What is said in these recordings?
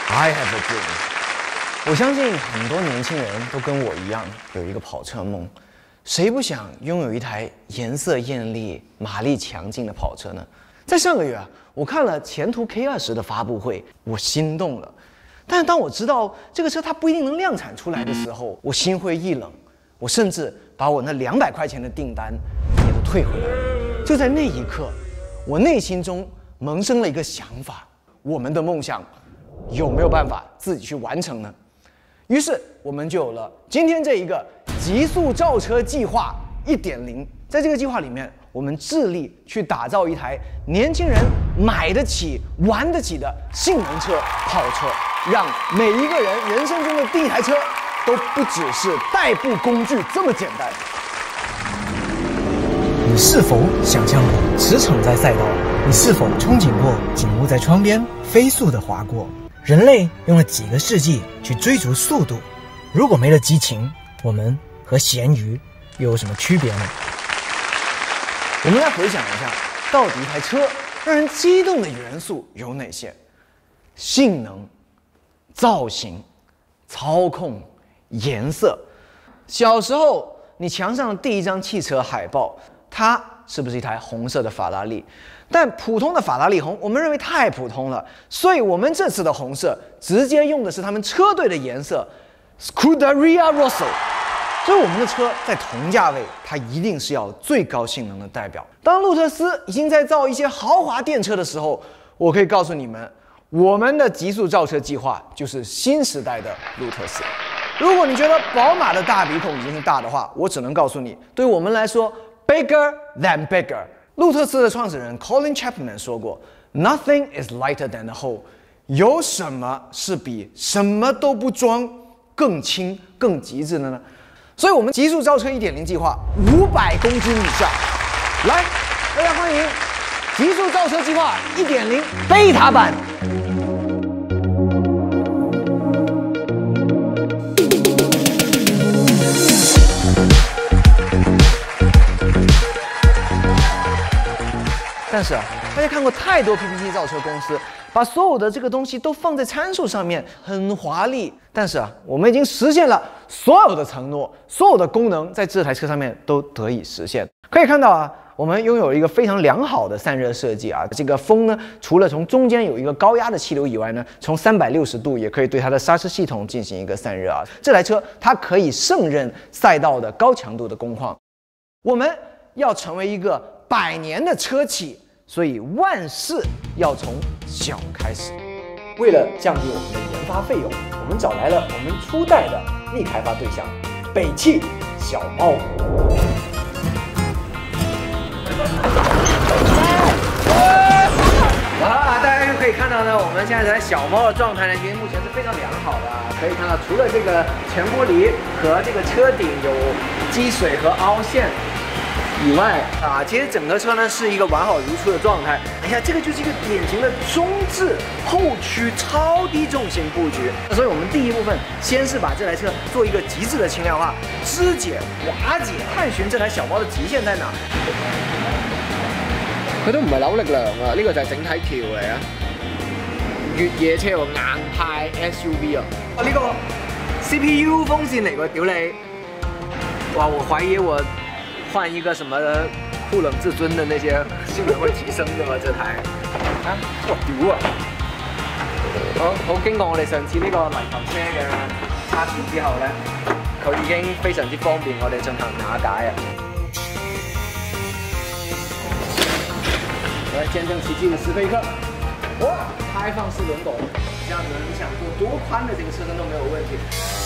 I have a dream。我相信很多年轻人都跟我一样有一个跑车梦，谁不想拥有一台颜色艳丽、马力强劲的跑车呢？在上个月啊，我看了前途 K20的发布会，我心动了。但是当我知道这个车它不一定能量产出来的时候，我心灰意冷，我甚至把我那200块钱的订单也都退回来了。就在那一刻，我内心中萌生了一个想法：我们的梦想有没有办法自己去完成呢？于是我们就有了今天这一个极速造车计划1.0。在这个计划里面，我们致力去打造一台年轻人买得起、玩得起的性能车、跑车，让每一个人人生中的第一台车都不只是代步工具这么简单。 你是否想象过驰骋在赛道？你是否憧憬过景物在窗边飞速地划过？人类用了几个世纪去追逐速度，如果没了激情，我们和咸鱼又有什么区别呢？ 我们来回想一下，到底一台车让人激动的元素有哪些？性能、造型、操控、颜色。小时候你墙上的第一张汽车海报，它是不是一台红色的法拉利？但普通的法拉利红，我们认为太普通了，所以我们这次的红色直接用的是他们车队的颜色 Scuderia Rosso。所以我们的车在同价位，它一定是要最高性能的代表。当路特斯已经在造一些豪华电车的时候，我可以告诉你们，我们的极速造车计划就是新时代的路特斯。如果你觉得宝马的大鼻孔已经是大的话，我只能告诉你，对我们来说 ，bigger than bigger。路特斯的创始人 Colin Chapman 说过 ，Nothing is lighter than the whole。有什么是比什么都不装更轻、更极致的呢？所以，我们极速造车1.0计划500公斤以下，来，大家欢迎极速造车计划1.0贝塔版。但是啊，大家看过太多 PPT 造车公司，把所有的这个东西都放在参数上面，很华丽。但是啊，我们已经实现了所有的承诺，所有的功能在这台车上面都得以实现。可以看到啊，我们拥有一个非常良好的散热设计啊。这个风呢，除了从中间有一个高压的气流以外呢，从360度也可以对它的刹车系统进行一个散热啊。这台车它可以胜任赛道的高强度的工况。我们要成为一个100年的车企，所以万事要从小开始。为了降低我们的研发费用，我们找来了我们初代的逆开发对象——北汽小猫。哇！大家就可以看到呢，我们现在这台小猫的状态呢，其实目前是非常良好的。可以看到，除了这个前玻璃和这个车顶有积水和凹陷以外啊，其实整个车呢是一个完好如初的状态。哎呀，这个就是一个典型的中置后驱超低重型布局。所以我们第一部分先是把这台车做一个极致的轻量化，肢解、瓦解，探寻这台小猫的极限在哪。 佢都唔係扭力量啊，呢個就係整體橋嚟啊！越野車喎，硬派 SUV 啊！ 呢個 CPU 風扇嚟喎，屌你！哇，我懷疑我換一個什麼酷冷至尊的那些性能會提升㗎嘛？這台啊，哇屌啊！好經過我哋上次呢個泥頭車嘅測試之後咧，佢已經非常之方便我哋進行瓦解啊！来见证奇迹的斯菲克，哇，开放式轮拱，这样子你想做多宽的这个车身都没有问题。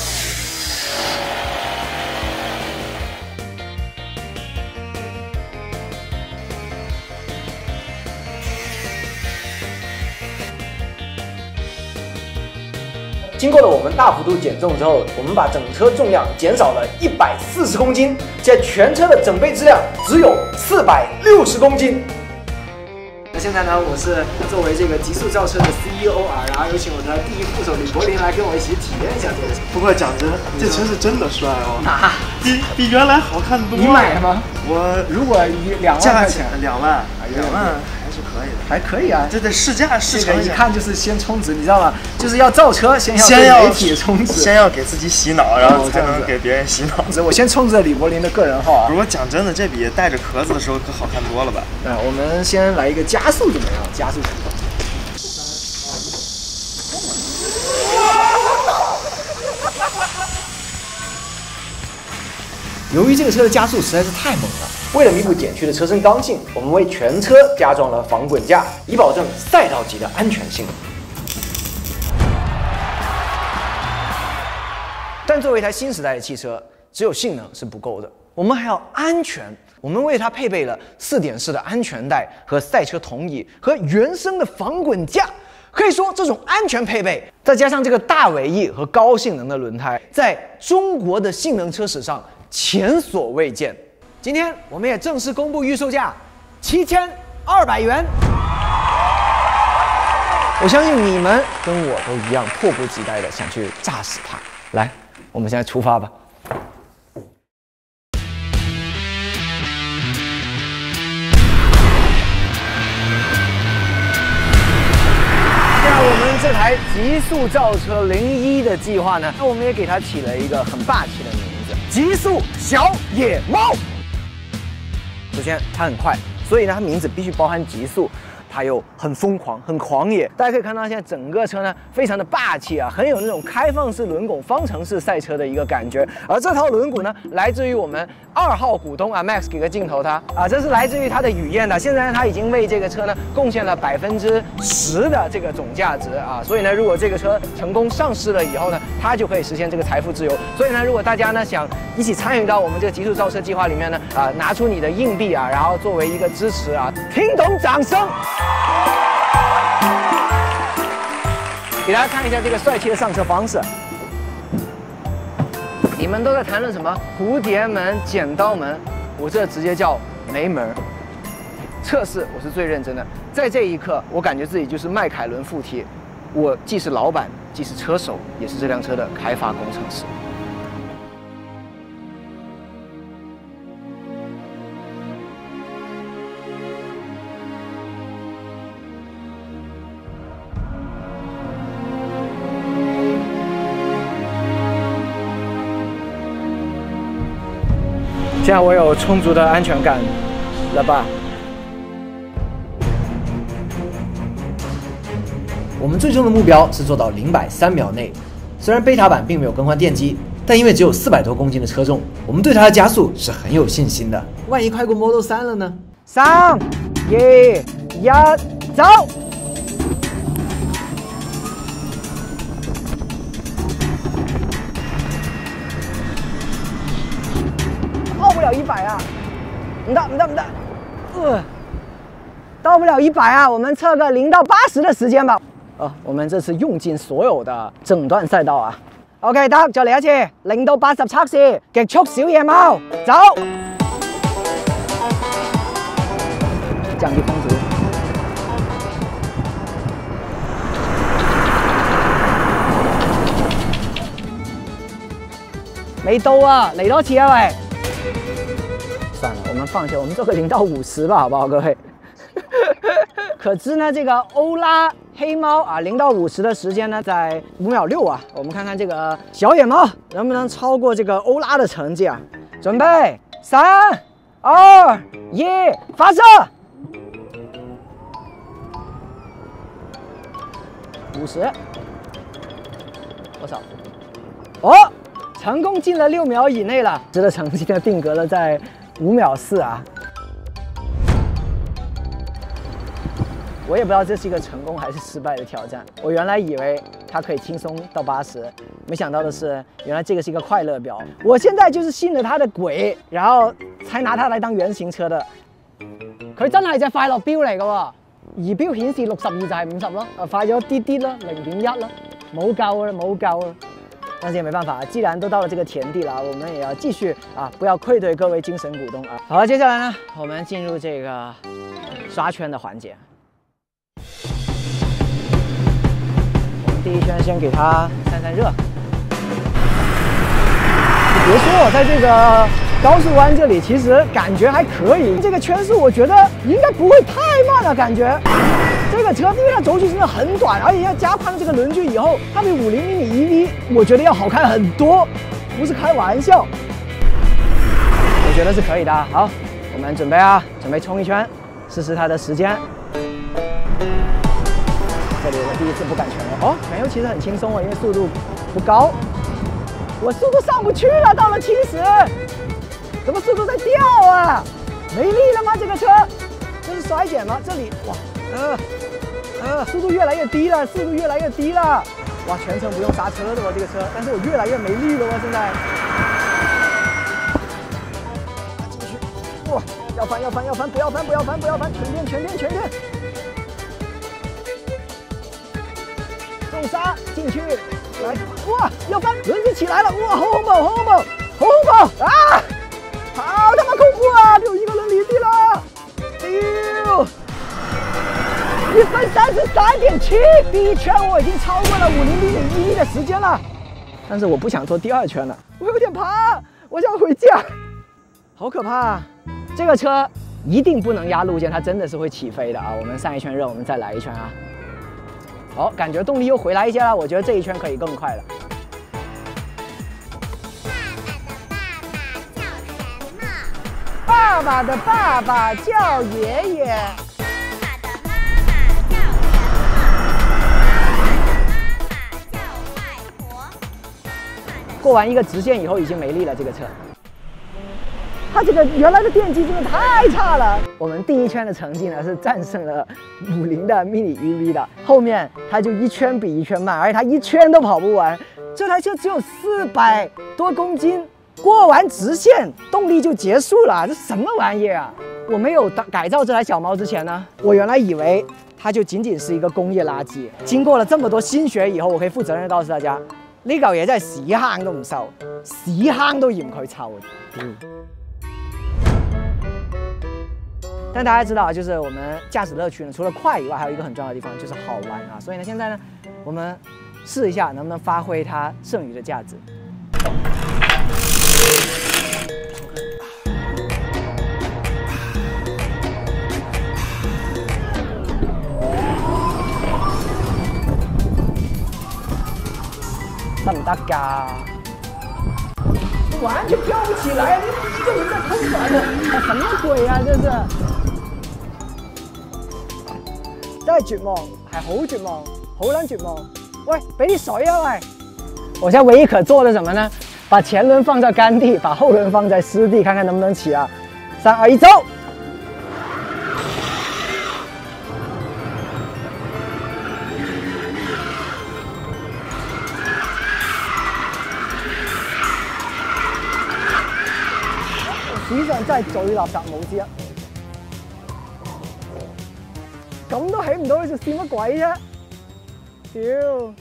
经过了我们大幅度减重之后，我们把整车重量减少了140公斤，在全车的整备质量只有460公斤。那现在呢，我是作为这个极速造车的 CEO 啊，然后有请我的第一副手李柏林来跟我一起体验一下这个车。 不过讲真，这车是真的帅哦， 啊， 比原来好看多了。 你买了吗？ 我如果2万块钱 2万，2万还是可可以的， 还可以啊。 这得试驾试乘一看就是先充值，你知道吗？就是要造车，先要媒体充值， 先要给自己洗脑，然后才能给别人洗脑。 我先充值了李柏林的个人号啊。 不过讲真的，这比带着壳子的时候可好看多了吧？ 我们先来一个加速怎么样？加速情况。由于这个车的加速实在是太猛了，为了弥补减去的车身刚性，我们为全车加装了防滚架，以保证赛道级的安全性。但作为一台新时代的汽车，只有性能是不够的，我们还要安全。我们为它配备了4点式的安全带和赛车筒椅和原生的防滚架。可以说，这种安全配备，再加上这个大尾翼和高性能的轮胎，在中国的性能车史上前所未见。今天我们也正式公布预售价，7200元。我相信你们跟我都一样，迫不及待的想去驾驶它。来，我们现在出发吧。我们这台极速造车01的计划呢，那我们也给它起了一个很霸气的名字——极速小野猫。首先，它很快，所以呢，它名字必须包含极速。它又很疯狂、很狂野，大家可以看到，现在整个车呢非常的霸气啊，很有那种开放式轮拱、方程式赛车的一个感觉。而这套轮毂呢，来自于我们2号股东啊 ，Max 给个镜头他啊，这是来自于他的雨燕的。现在他已经为这个车呢贡献了10%的这个总价值啊，所以呢，如果这个车成功上市了以后呢，他就可以实现这个财富自由。所以呢，如果大家呢想一起参与到我们这个极速造车计划里面呢，拿出你的硬币啊，然后作为一个支持啊，听懂掌声。给大家看一下这个帅气的上车方式。你们都在谈论什么蝴蝶门、剪刀门，我这直接叫没门。测试我是最认真的，在这一刻，我感觉自己就是迈凯伦附体，我既是老板，既是车手，也是这辆车的开发工程师。现在我有充足的安全感了吧？我们最终的目标是做到0-100 3秒内。虽然贝塔版并没有更换电机，但因为只有400多公斤的车重，我们对它的加速是很有信心的。万一快过 Model 3了呢？3、2、1，走！到不了100啊！唔得，到不了100啊！我们测个0到80的時間吧。我們這次用盡所有的整段賽道啊。OK， 得，再嚟一次0到80測試，極速小野貓，走！降低風阻。未到啊，嚟多次啊喂！算了，我们放下，我们做个0到50吧，好不好，各位？可知呢，这个欧拉黑猫啊，0到50的时间呢，在5秒6啊。我们看看这个小野猫能不能超过这个欧拉的成绩啊？准备，3、2、1，发射！50，多少？哦，成功进了6秒以内了。这的成绩呢，定格了在5秒4啊！我也不知道这是一个成功还是失败的挑战。我原来以为它可以轻松到80，没想到的是，原来这个是一个快乐表。我現在就是信了它的鬼，然後才拿它來當原型車的。佢真係隻快樂錶嚟㗎喎，儀錶顯示62就係50咯，快咗啲啲啦，0.1啦，冇夠啦，冇夠啦。但是也没办法，既然都到了这个田地了，我们也要继续啊，不要愧对各位精神股东啊。好了，接下来呢，我们进入这个刷圈的环节。我们第一圈先给它散散热。你别说，在这个高速弯这里其实感觉还可以，这个圈速我觉得应该不会太慢了，感觉。这个车因为它轴距真的很短，而且要加宽了这个轮距以后，它比50 mini EV 我觉得要好看很多，不是开玩笑。我觉得是可以的。好，我们准备冲一圈，试试它的时间。这里我第一次不敢全油哦，全油其实很轻松哦，因为速度不高。我速度上不去了，到了70，怎么速度在掉啊？没力了吗？这个车，这是衰减吗？这里哇，速度越来越低了，速度越来越低了。哇，全程不用刹车的哦，这个车，但是我越来越没力了哦，现在。继续，哇，要翻，不要翻，全电。重刹进去，来，哇，要翻，轮子起来了，哇，红宝啊！好他妈恐怖啊！有一个人离地了，丢！1分33.7，第一圈我已经超过了50 mini EV 的时间了，但是我不想做第二圈了，我有点怕，我想回家，好可怕啊！这个车一定不能压路肩，它真的是会起飞的啊！我们上一圈热，我们再来一圈啊！好，感觉动力又回来一些了，我觉得这一圈可以更快了。爸爸的爸爸叫爷爷。过完一个直线以后已经没力了，这个车。它这个原来的电机真的太差了。我们第一圈的成绩呢是战胜了50的 mini EV 的，后面它就一圈比一圈慢，而且它一圈都跑不完。这台车只有400多公斤，过完直线动力就结束了，这什么玩意儿啊！我没有改造这台小猫之前呢，我原来以为它就仅仅是一个工业垃圾。经过了这么多心血以后，我可以负责任地告诉大家，呢嚿嘢真係屎坑都唔受，屎坑都嫌佢臭。但大家知道，就是我们驾驶乐趣呢，除了快以外，还有一个很重要的地方就是好玩啊。所以呢，现在呢，我们试一下能不能发挥它剩余的价值。得唔得㗎？完全飘不起来，一个人在空转的，什么鬼啊！这是，真係絕望，係好絕望，好撚絕望。喂，俾啲水啊喂！我現在唯一可做的什麼呢？把前輪放在乾地，把後輪放在濕地，看看能不能起啊！3、2、1，走！史上真係最垃圾舞之一，咁都起唔到，你仲笑乜鬼啫？屌！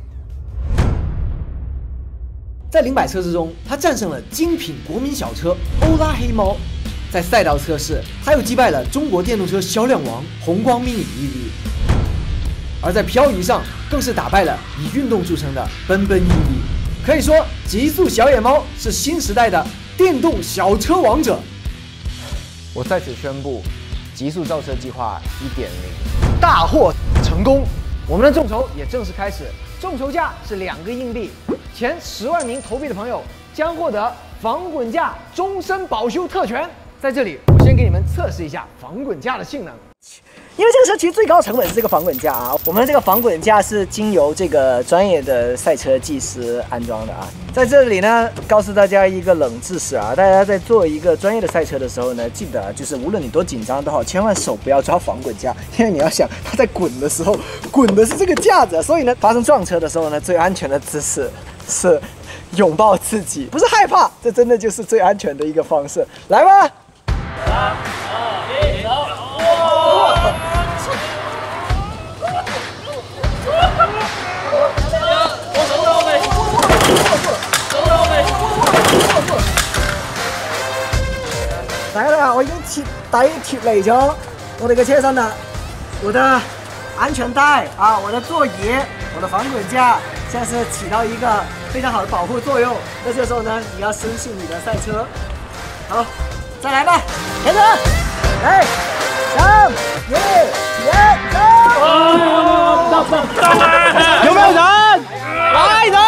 在0-100测试中，它战胜了精品国民小车欧拉黑猫。在赛道测试，它又击败了中国电动车销量王宏光 mini EV。而在漂移上，更是打败了以运动著称的奔奔 EV。可以说，极速小野猫是新时代的电动小车王者。 我在此宣布，极速造车计划1.0大获成功，我们的众筹也正式开始，众筹价是2个硬币，前10万名投币的朋友将获得防滚架终身保修特权。在这里，我先给你们测试一下防滚架的性能。 因为这个车其实最高成本是这个防滚架啊，我们这个防滚架是经由这个专业的赛车技师安装的啊。在这里呢，告诉大家一个冷知识啊，大家在做一个专业的赛车的时候呢，记得啊，就是无论你多紧张都好，千万手不要抓防滚架，因为你要想它在滚的时候，滚的是这个架子，所以呢，发生撞车的时候呢，最安全的姿势是拥抱自己，不是害怕，这真的就是最安全的一个方式。来吧！3、2、1，走！大家好，我已經貼離咗我哋嘅車身啦，我的安全帶啊，我的座椅，我的防滚架，現在是起到一個非常好的保護作用。那這時候呢，你要伸縮你的賽車， 好，再来吧，开始，来，3、2、1，走！ 有没有人？来人！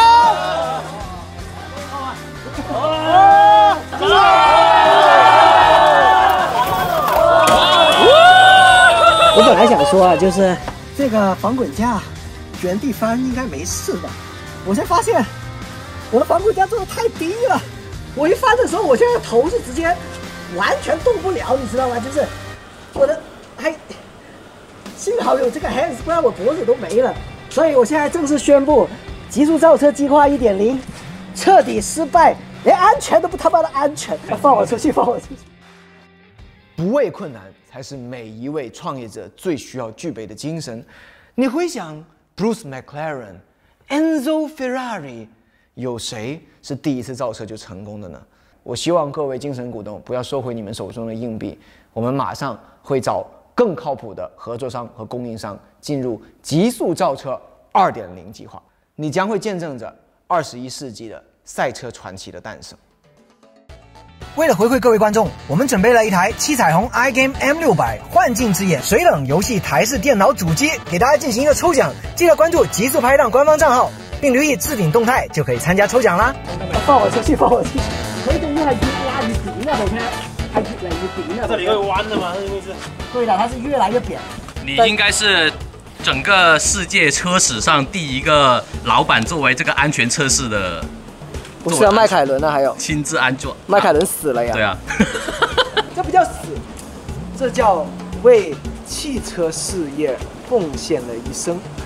我本来想说啊，就是这个防滚架原地翻应该没事的，我才发现我的防滚架做的太低了，我一翻的时候，我现在头是直接完全动不了，你知道吗？就是我的幸好有这个 hands， 不然我脖子都没了。所以我现在正式宣布，极速造车计划 1.0 彻底失败，连安全都不他妈的安全！放我出去，放我出去！ 不畏困难才是每一位创业者最需要具备的精神。你回想 Bruce McLaren、Enzo Ferrari， 有谁是第一次造车就成功的呢？我希望各位精神股东不要收回你们手中的硬币，我们马上会找更靠谱的合作商和供应商，进入极速造车2.0计划。你将会见证着21世纪的赛车传奇的诞生。 为了回馈各位观众，我们准备了一台七彩虹 iGame M600幻境之眼水冷游戏台式电脑主机，给大家进行一个抽奖。记得关注极速拍档官方账号，并留意置顶动态，就可以参加抽奖啦。放我出去，放我出去！佢仲要係越壓越扁啊，部車係越嚟越扁啊。這裡會彎的嗎？因為是對的，它是越來越扁。 你應該是整個世界車史上第一個老闆作為這個安全測試的。 不是啊，迈凯伦啊，还有亲自安装。 迈凯伦死了呀。 对啊， 这不叫死，这叫为汽车事业奉献了一生。